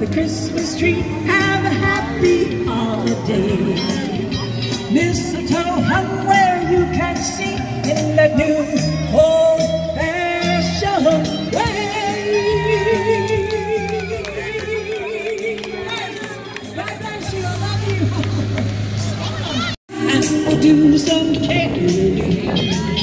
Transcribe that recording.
Christmas tree. Have a happy holiday. Mistletoe hung where you can see in that new old-fashioned way. God bless you, I love you. And we'll do some caroling.